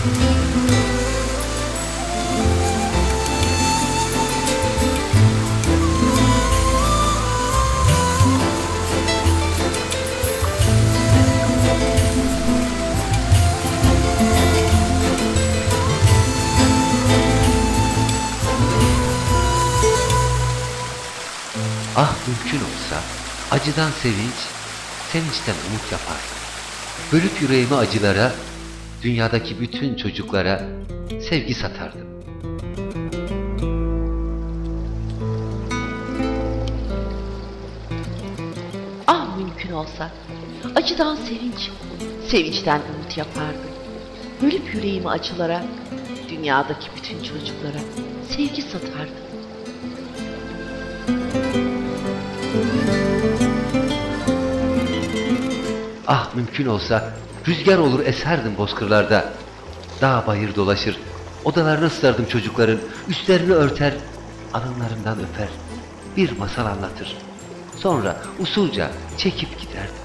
Ah mümkün olsa acıdan sevinç, sevinçten umut yapardım. Bölüp yüreğimi acılara, dünyadaki bütün çocuklara sevgi satardım. Ah mümkün olsa acıdan sevinç, sevinçten umut yapardım. Bölüp yüreğimi acılara, dünyadaki bütün çocuklara sevgi satardım. Ah mümkün olsa rüzgar olur eserdim bozkırlarda. Dağ bayır dolaşır, odalarını ıslardım çocukların, üstlerini örter, alınlarından öper, bir masal anlatır. Sonra usulca çekip giderdim.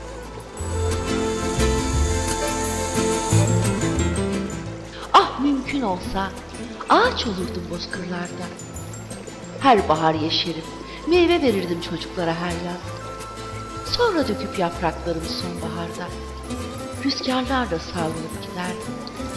Ah mümkün olsa ağaç olurdum bozkırlarda. Her bahar yeşerim, meyve verirdim çocuklara her yaz. Sonra döküp yapraklarımı sonbaharda, rüzgarlarla savrulup giderdim.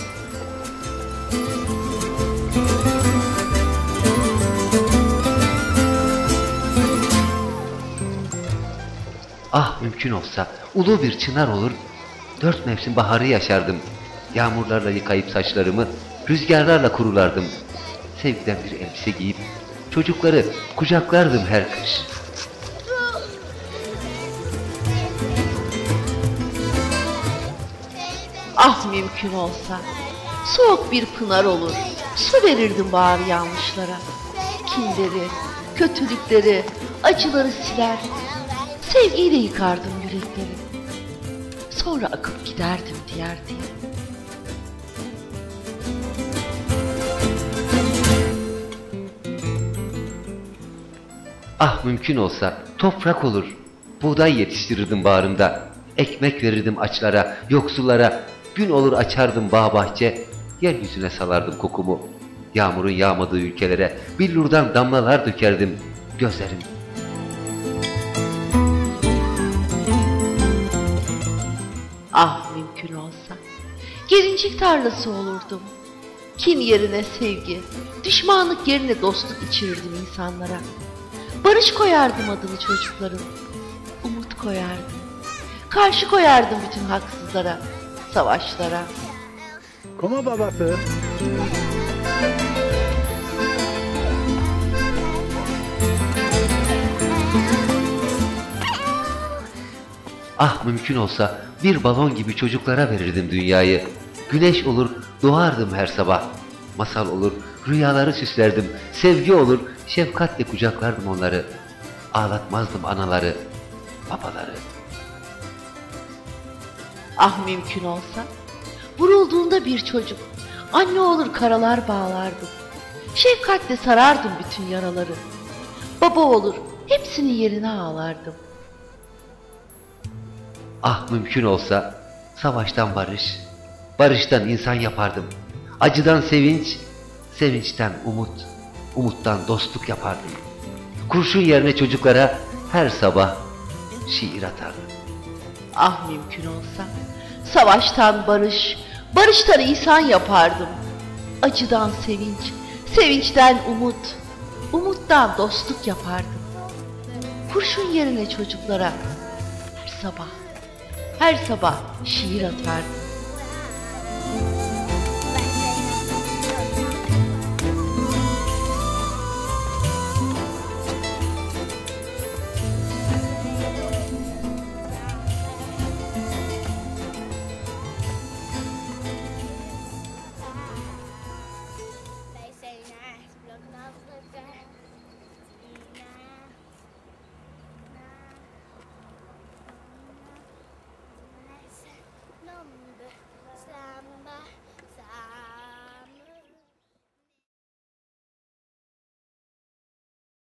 Ah mümkün olsa ulu bir çınar olur, 4 mevsim baharı yaşardım. Yağmurlarla yıkayıp saçlarımı, rüzgarlarla kurulardım. Sevgiden bir elbise giyip çocukları kucaklardım her kış. Ah mümkün olsa soğuk bir pınar olur, su verirdim bahar yağmışlara. Kinleri, kötülükleri, acıları siler, sevgiyle yıkardım yürekleri. Sonra akıp giderdim diğer diğer. Ah mümkün olsa toprak olur, buğday yetiştirirdim bağrımda. Ekmek verirdim açlara, yoksullara, gün olur açardım bağ bahçe, yeryüzüne salardım kokumu. Yağmurun yağmadığı ülkelere billurdan damlalar dökerdim gözlerim. Ah mümkün olsa gelincik tarlası olurdum. Kin yerine sevgi, düşmanlık yerine dostluk içirirdim insanlara. Barış koyardım adını çocukların, umut koyardım. Karşı koyardım bütün haksızlara, savaşlara. Koma babası. Ah mümkün olsa bir balon gibi çocuklara verirdim dünyayı. Güneş olur doğardım her sabah. Masal olur rüyaları süslerdim. Sevgi olur şefkatle kucaklardım onları. Ağlatmazdım anaları, babaları. Ah mümkün olsa vurulduğunda bir çocuk anne olur karalar bağlardım. Şefkatle sarardım bütün yaraları. Baba olur hepsini yerine ağlardım. Ah mümkün olsa savaştan barış, barıştan insan yapardım. Acıdan sevinç, sevinçten umut, umuttan dostluk yapardım. Kurşun yerine çocuklara her sabah şiir atardım. Ah mümkün olsa savaştan barış, barıştan insan yapardım. Acıdan sevinç, sevinçten umut, umuttan dostluk yapardım. Kurşun yerine çocuklara her sabah şiir atardım. Number, samba.